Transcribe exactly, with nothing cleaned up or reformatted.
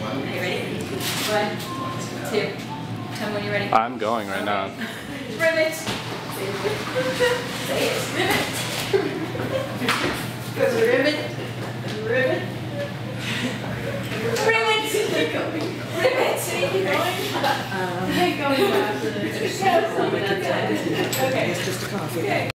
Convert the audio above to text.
you ready? One, two. Tell me when you're ready. I'm going right okay. now. Ribbit. Say it. Ribbit. Goes to ribbit. Ribbit. Ribbit. Ribbit. Um, going after this. Okay. It's just a coffee. Okay.